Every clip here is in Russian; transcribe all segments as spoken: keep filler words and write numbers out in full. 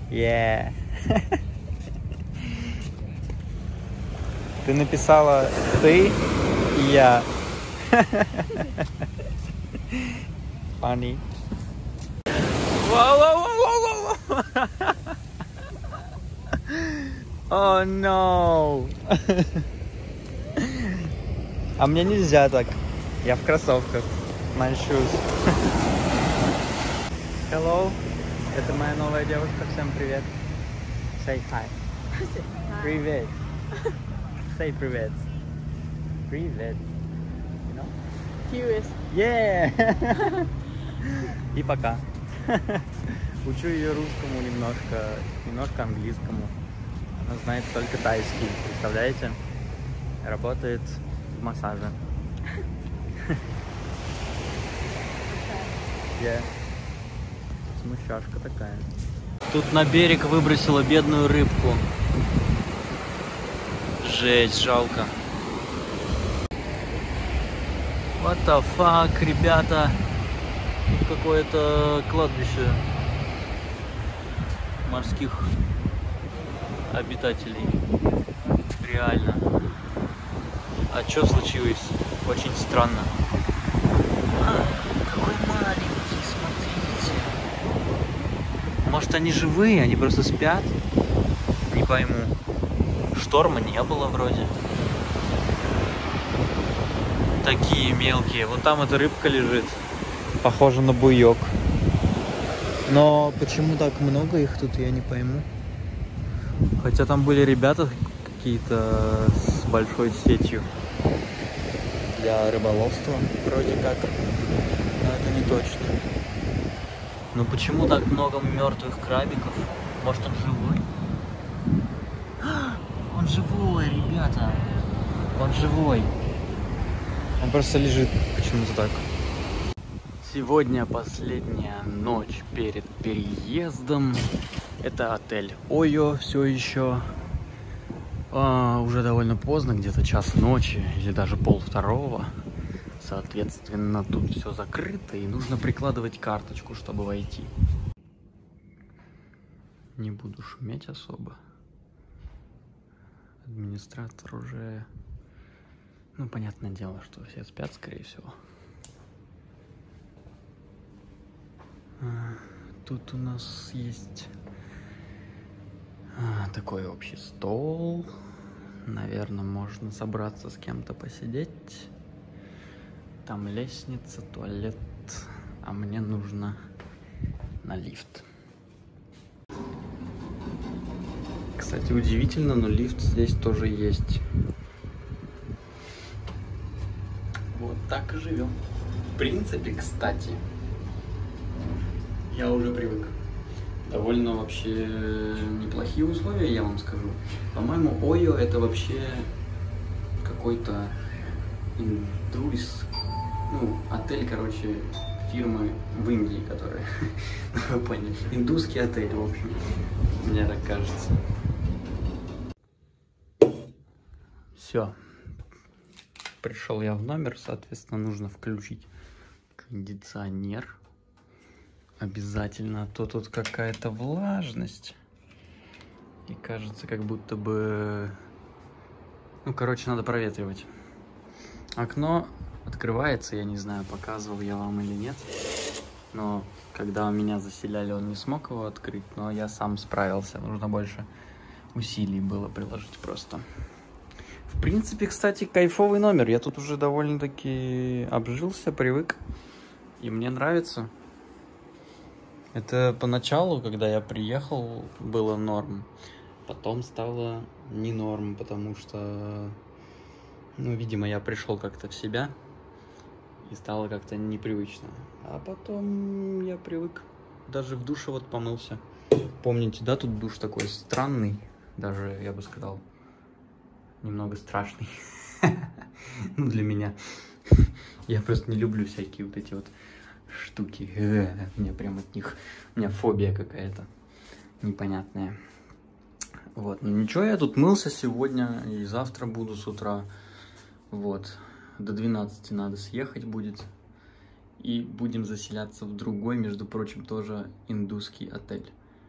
Yeah. Ты написала ты и я. Funny. Oh no. А мне нельзя так. Я в кроссовках. My shoes. Hello. Это моя новая девушка. Всем привет. Say hi. Привет. Say привет. Привет. You know? Curious. Yeah. И пока. Учу ее русскому немножко, немножко английскому. Она знает только тайский. Представляете? Работает в массаже. Yeah. Смущашка такая. Тут на берег выбросила бедную рыбку. Жесть, жалко. What the fuck, ребята. Тут какое-то кладбище морских обитателей. Реально. А что случилось? Очень странно. А, какой маленький, смотрите. Может, они живые, они просто спят? Не пойму. Шторма не было вроде. Такие мелкие. Вот там эта рыбка лежит. Похоже на буйок. Но почему так много их тут, я не пойму. Хотя там были ребята какие-то с большой сетью для рыболовства, вроде как. Но это не точно. Но почему так много мертвых крабиков? Может, он живой? Он живой, ребята. Он живой. Он просто лежит почему-то так. Сегодня последняя ночь перед переездом. Это отель Ойо все еще. А, уже довольно поздно, где-то час ночи или даже пол второго. Соответственно, тут все закрыто и нужно прикладывать карточку, чтобы войти. Не буду шуметь особо. Администратор уже... Ну, понятное дело, что все спят, скорее всего. Тут у нас есть такой общий стол. Наверное, можно собраться с кем-то посидеть. Там лестница, туалет. А мне нужно на лифт. Кстати, удивительно, но лифт здесь тоже есть. Вот так и живем. В принципе, кстати, я уже привык. Довольно вообще неплохие условия, я вам скажу. По-моему, Ойо это вообще какой-то индуис, ну, отель, короче, фирмы в Индии, которая, вы поняли, индусский отель, в общем, мне так кажется. Все. Пришел я в номер, соответственно, нужно включить кондиционер. Обязательно, а то тут какая-то влажность. И кажется, как будто бы... Ну, короче, надо проветривать. Окно открывается, я не знаю, показывал я вам или нет. Но когда меня заселяли, он не смог его открыть. Но я сам справился. Нужно больше усилий было приложить просто. В принципе, кстати, кайфовый номер. Я тут уже довольно-таки обжился, привык. И мне нравится. Это поначалу, когда я приехал, было норм. Потом стало не норм, потому что, ну, видимо, я пришел как-то в себя. И стало как-то непривычно. А потом я привык. Даже в душе вот помылся. Помните, да, тут душ такой странный. Даже, я бы сказал, немного страшный. Ну, для меня. Я просто не люблю всякие вот эти вот штуки. У меня прям от них... У меня фобия какая-то непонятная. Вот. Ну, ничего, я тут мылся сегодня и завтра буду с утра. Вот. До двенадцати надо съехать будет. И будем заселяться в другой, между прочим, тоже индусский отель.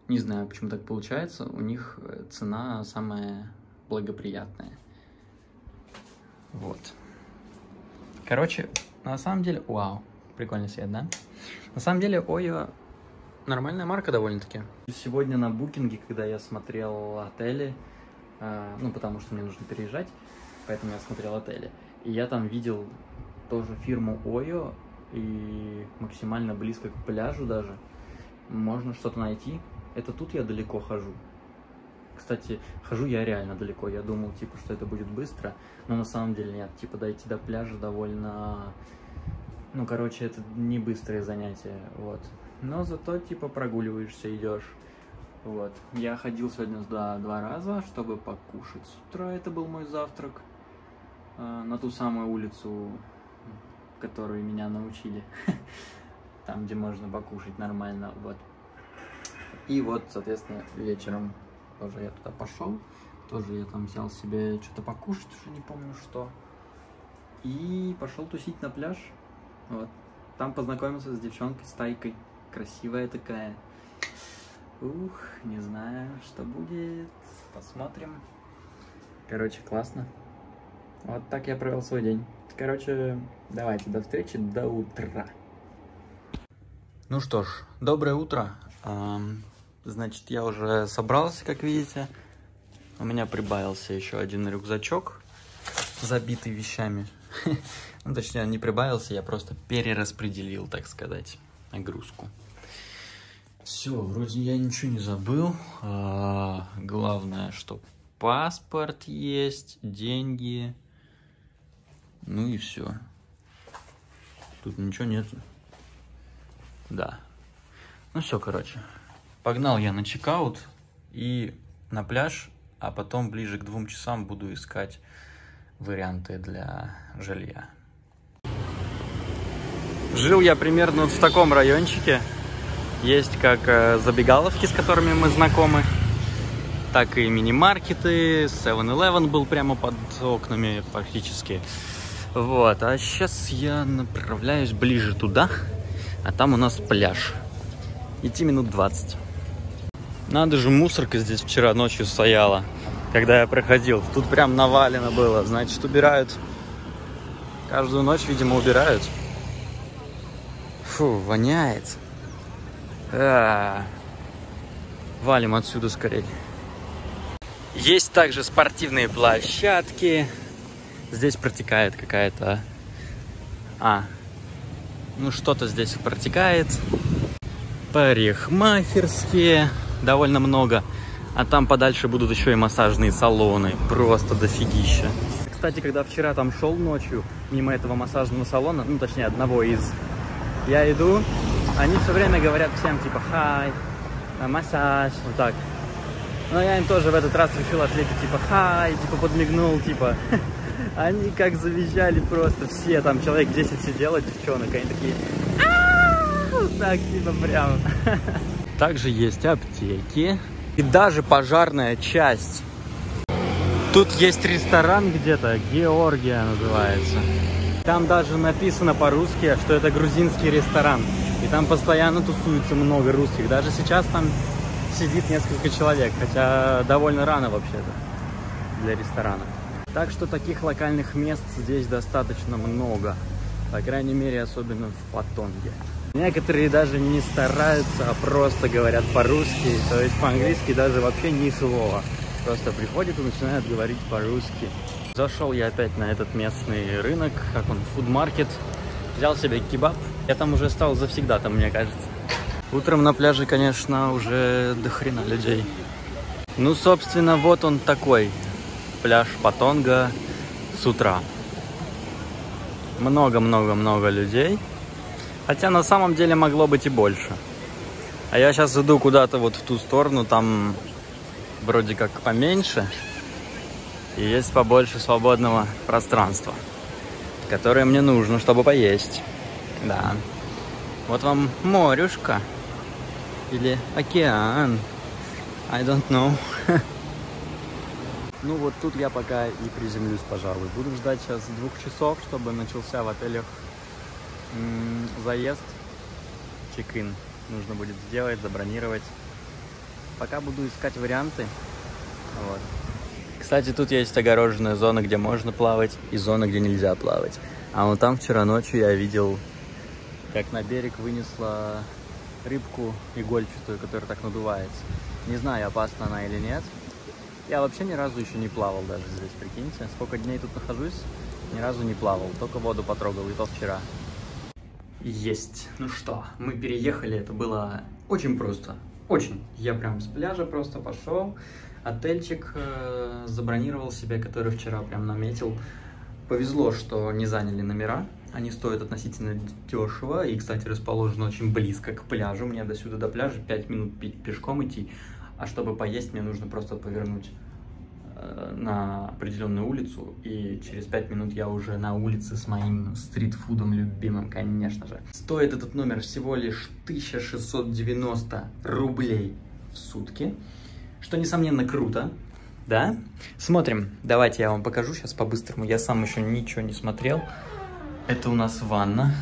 Не знаю, почему так получается. У них цена самая благоприятная. Вот. Короче, на самом деле... Вау, прикольный свет, да? На самом деле, Ойо нормальная марка довольно-таки. Сегодня на букинге, когда я смотрел отели, э, ну, потому что мне нужно переезжать, поэтому я смотрел отели, и я там видел тоже фирму Ойо, и максимально близко к пляжу даже можно что-то найти. Это тут я далеко хожу. Кстати, хожу я реально далеко. Я думал, типа, что это будет быстро, но на самом деле нет. Типа, дойти до пляжа довольно... Ну, короче, это не быстрое занятие, вот. Но зато, типа, прогуливаешься, идешь. Вот. Я ходил сегодня два, два раза, чтобы покушать с утра. Это был мой завтрак. Э, на ту самую улицу, которую меня научили. Там, где можно покушать нормально, вот. И вот, соответственно, вечером тоже я туда пошел. Тоже я там взял себе что-то покушать, уже не помню что. И пошел тусить на пляж. Вот. Там познакомился с девчонкой, с Тайкой. Красивая такая. Ух, не знаю, что будет. Посмотрим. Короче, классно. Вот так я провел свой день. Короче, давайте, до встречи, до утра. Ну что ж, доброе утро. Значит, я уже собрался, как видите. У меня прибавился еще один рюкзачок, забитый вещами. Ну, точнее, не прибавился, я просто перераспределил, так сказать, нагрузку. Все, вроде я ничего не забыл. А, главное, что паспорт есть, деньги. Ну и все. Тут ничего нету. Да. Ну все, короче. Погнал я на чекаут и на пляж, а потом ближе к двум часам буду искать варианты для жилья. Жил я примерно вот в таком райончике. Есть как забегаловки, с которыми мы знакомы, так и мини-маркеты. севен элевен был прямо под окнами практически. Вот, а сейчас я направляюсь ближе туда, а там у нас пляж. Идти минут двадцать. Надо же, мусорка здесь вчера ночью стояла, когда я проходил. Тут прям навалено было, значит, убирают. Каждую ночь, видимо, убирают. Фу, воняет. А-а-а. Валим отсюда скорее. Есть также спортивные площадки. Здесь протекает какая-то... А, ну что-то здесь протекает. Парикмахерские довольно много. А там подальше будут еще и массажные салоны. Просто дофигища. Кстати, когда вчера там шел ночью мимо этого массажного салона, ну точнее одного из, я иду, они все время говорят всем типа «Хай», «Массаж», вот так. Но я им тоже в этот раз решил ответить типа «Хай», типа подмигнул, типа. Они как завизжали просто все, там человек десять сидело, девчонок, они такие вот так типа прям. Также есть аптеки и даже пожарная часть. Тут есть ресторан где-то, Георгия называется. Там даже написано по-русски, что это грузинский ресторан. И там постоянно тусуется много русских. Даже сейчас там сидит несколько человек, хотя довольно рано вообще-то для ресторана. Так что таких локальных мест здесь достаточно много. По крайней мере, особенно в Паттонге. Некоторые даже не стараются, а просто говорят по-русски. То есть по-английски даже вообще ни слова. Просто приходят и начинают говорить по-русски. Зашел я опять на этот местный рынок, как он, фудмаркет. Взял себе кебаб. Я там уже стал завсегдатом, мне кажется. Утром на пляже, конечно, уже до хрена людей. Ну, собственно, вот он такой. Пляж Паттонга с утра. Много-много-много людей. Хотя на самом деле могло быть и больше. А я сейчас иду куда-то вот в ту сторону, там вроде как поменьше. И есть побольше свободного пространства, которое мне нужно, чтобы поесть. Да. Вот вам морюшка. Или океан. I don't know. Ну вот тут я пока и приземлюсь, пожалуй. Буду ждать сейчас двух часов, чтобы начался в отелях м-м, заезд. Чек-ин нужно будет сделать, забронировать. Пока буду искать варианты. Вот. Кстати, тут есть огороженная зона, где можно плавать, и зона, где нельзя плавать. А вот там вчера ночью я видел, как на берег вынесла рыбку игольчатую, которая так надувается. Не знаю, опасна она или нет. Я вообще ни разу еще не плавал даже здесь, прикиньте. Сколько дней тут нахожусь, ни разу не плавал, только воду потрогал, и то вчера. Есть. Ну что, мы переехали, это было очень просто. Очень. Я прям с пляжа просто пошел, отельчик э, забронировал себе, который вчера прям наметил. Повезло, что не заняли номера, они стоят относительно дешево и, кстати, расположены очень близко к пляжу. Мне до сюда, до пляжа пять минут пешком идти, а чтобы поесть, мне нужно просто повернуть э, на определенную улицу, и через пять минут я уже на улице с моим стритфудом любимым, конечно же. Стоит этот номер всего лишь тысяча шестьсот девяносто рублей в сутки, что, несомненно, круто. Да? Смотрим. Давайте я вам покажу сейчас по-быстрому. Я сам еще ничего не смотрел. Это у нас ванна.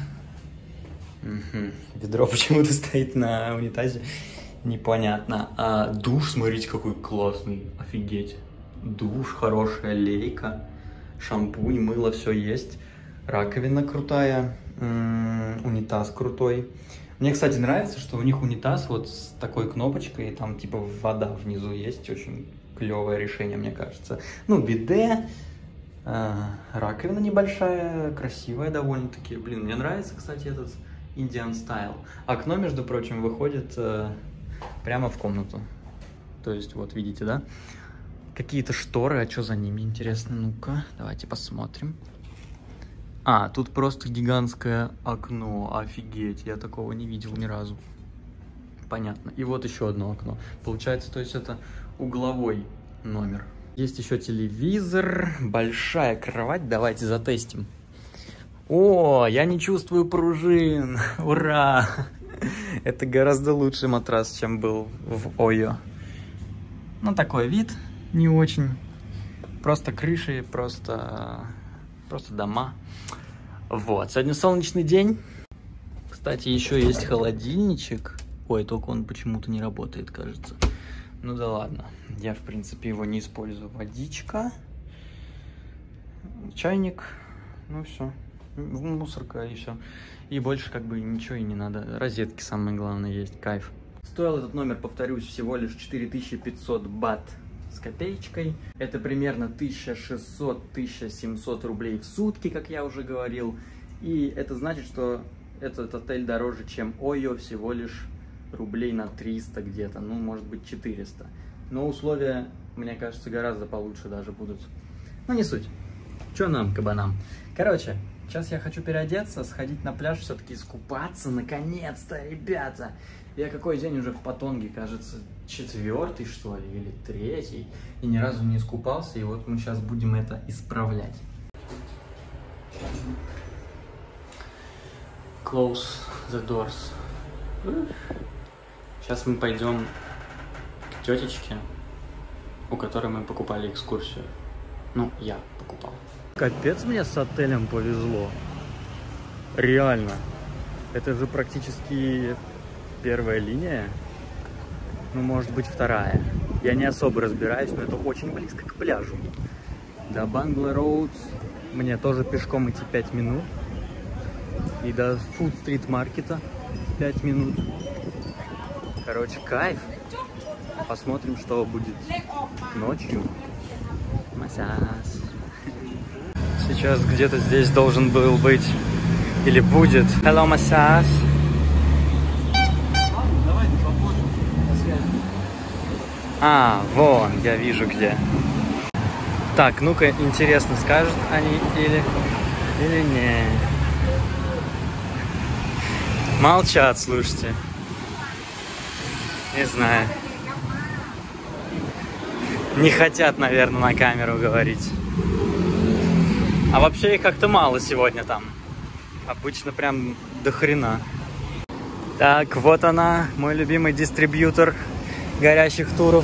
Угу. Ведро почему-то стоит на унитазе. Непонятно. А душ, смотрите, какой классный. Офигеть. Душ, хорошая лейка. Шампунь, мыло, все есть. Раковина крутая. М-м, унитаз крутой. Мне, кстати, нравится, что у них унитаз вот с такой кнопочкой. И там типа вода внизу есть. Очень клевое решение, мне кажется. Ну, биде, э, раковина небольшая, красивая довольно-таки. Блин, мне нравится, кстати, этот Indian Style. Окно, между прочим, выходит э, прямо в комнату. То есть, вот, видите, да? Какие-то шторы, а что за ними, интересно? Ну-ка, давайте посмотрим. А, тут просто гигантское окно. Офигеть, я такого не видел ни разу. Понятно. И вот еще одно окно. Получается, то есть это угловой номер. Есть еще телевизор, большая кровать. Давайте затестим. О, я не чувствую пружин. Ура! Это гораздо лучший матрас, чем был в Ойо. Ну, такой вид не очень. Просто крыши, просто, просто дома. Вот. Сегодня солнечный день. Кстати, еще есть холодильничек. Ой, только он почему-то не работает, кажется. Ну да ладно. Я, в принципе, его не использую. Водичка. Чайник. Ну все. Мусорка и все. И больше как бы ничего и не надо. Розетки самое главное есть. Кайф. Стоил этот номер, повторюсь, всего лишь четыре тысячи пятьсот бат с копеечкой. Это примерно тысяча шестьсот — тысяча семьсот рублей в сутки, как я уже говорил. И это значит, что этот отель дороже, чем Ойо, всего лишь рублей на триста где-то, ну, может быть, четыреста. Но условия, мне кажется, гораздо получше даже будут. Ну, не суть. Чё нам, кабанам? Короче, сейчас я хочу переодеться, сходить на пляж, все-таки искупаться, наконец-то, ребята. Я какой день уже в Патонге, кажется, четвертый, что ли, или третий, и ни разу не искупался, и вот мы сейчас будем это исправлять. Close the doors. Сейчас мы пойдем к тетечке, у которой мы покупали экскурсию. Ну, я покупал. Капец, мне с отелем повезло. Реально. Это же практически первая линия. Ну, может быть, вторая. Я не особо разбираюсь, но это очень близко к пляжу. До Bangla Road мне тоже пешком идти пять минут. И до Food Street маркета пять минут. Короче, кайф. Посмотрим, что будет ночью. Массаж. Сейчас где-то здесь должен был быть или будет Hello Massage. А, вон, я вижу где. Так, ну-ка, интересно, скажут они или, или не. Молчат, слушайте. Не знаю. Не хотят, наверное, на камеру говорить. А вообще их как-то мало сегодня там. Обычно прям до хрена. Так, вот она, мой любимый дистрибьютор горящих туров.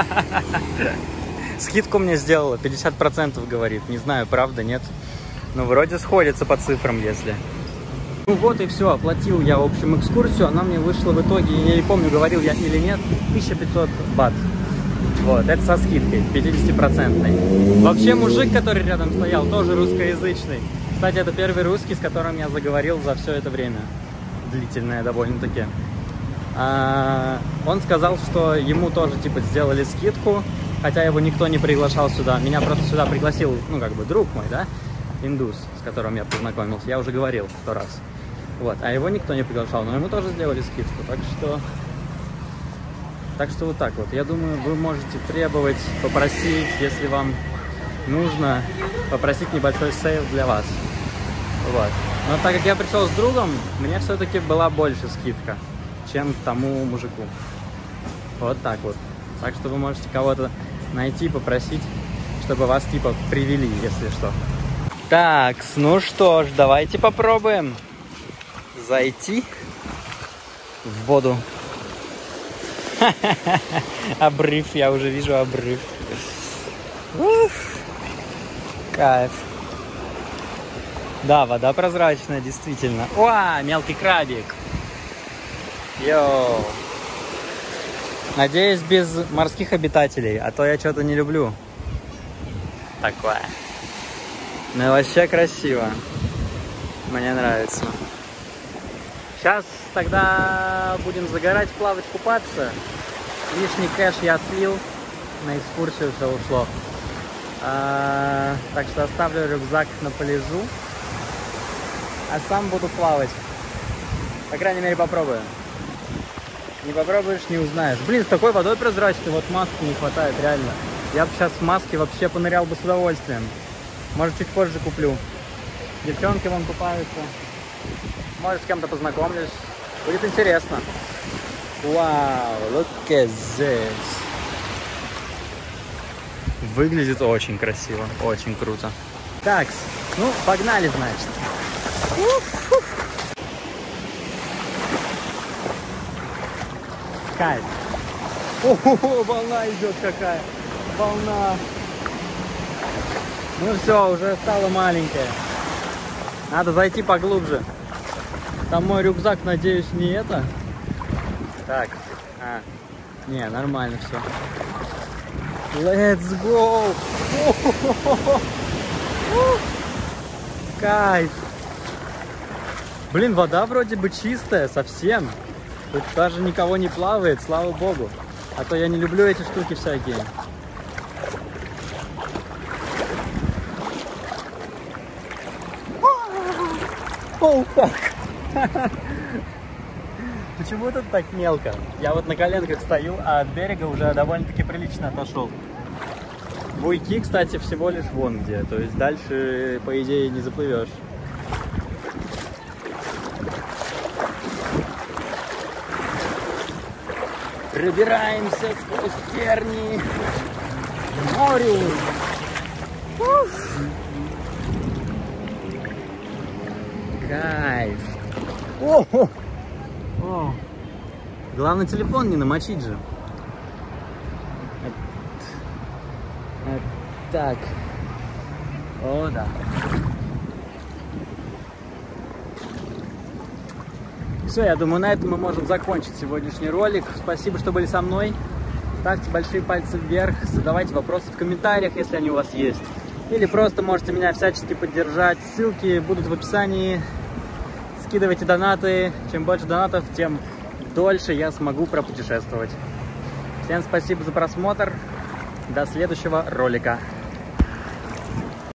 Скидку мне сделала, пятьдесят процентов говорит. Не знаю, правда, нет. Но вроде сходится по цифрам, если. Ну вот и все, оплатил я, в общем, экскурсию. Она мне вышла в итоге, я не помню, говорил я или нет, тысяча пятьсот бат. Вот, это со скидкой, пятидесятипроцентной. Вообще мужик, который рядом стоял, тоже русскоязычный. Кстати, это первый русский, с которым я заговорил за все это время. Длительное довольно-таки. А, он сказал, что ему тоже, типа, сделали скидку, хотя его никто не приглашал сюда. Меня просто сюда пригласил, ну, как бы, друг мой, да, индус, с которым я познакомился. Я уже говорил сто раз. Вот, а его никто не приглашал, но ему тоже сделали скидку, так что... Так что вот так вот. Я думаю, вы можете требовать, попросить, если вам нужно, попросить небольшой сейл для вас. Вот. Но так как я пришел с другом, мне все-таки была больше скидка, чем тому мужику. Вот так вот. Так что вы можете кого-то найти, попросить, чтобы вас типа привели, если что. Так, ну что ж, давайте попробуем зайти в воду. Обрыв, я уже вижу обрыв. Уф, кайф. Да, вода прозрачная, действительно. О, мелкий крабик. Йоу. Надеюсь, без морских обитателей, а то я что-то не люблю такое. Ну, вообще красиво. Мне нравится. Сейчас тогда будем загорать, плавать, купаться. Лишний кэш я слил. На экскурсию все ушло. А, так что оставлю рюкзак на пляжу. А сам буду плавать. По крайней мере, попробую. Не попробуешь, не узнаешь. Блин, с такой водой прозрачной, вот маски не хватает, реально. Я бы сейчас в маске вообще понырял бы с удовольствием. Может, чуть позже куплю. Девчонки вон купаются. Может, с кем-то познакомлюсь. Будет интересно. Вау, look at this. Выглядит очень красиво, очень круто. Так, ну, погнали, значит. Кайф. О-хо-хо, волна идет какая. Волна. Ну все, уже стала маленькая. Надо зайти поглубже. Там мой рюкзак, надеюсь, не это. Так. А, не, нормально все. Let's go! Кайф! Блин, вода вроде бы чистая, совсем. Тут даже никого не плавает, слава богу. А то я не люблю эти штуки всякие. Оу, фак! Почему тут так мелко? Я вот на коленках стою, а от берега уже довольно-таки прилично отошел. Буйки, кстати, всего лишь вон где. То есть дальше, по идее, не заплывешь. Пробираемся сквозь тернии к морю. Уф. Кайф. О-хо. О. Главное, телефон не намочить же. Так. О, да. Все, я думаю, на этом мы можем закончить сегодняшний ролик. Спасибо, что были со мной. Ставьте большие пальцы вверх, задавайте вопросы в комментариях, если они у вас есть. Или просто можете меня всячески поддержать. Ссылки будут в описании. Скидывайте донаты. Чем больше донатов, тем дольше я смогу пропутешествовать. Всем спасибо за просмотр. До следующего ролика.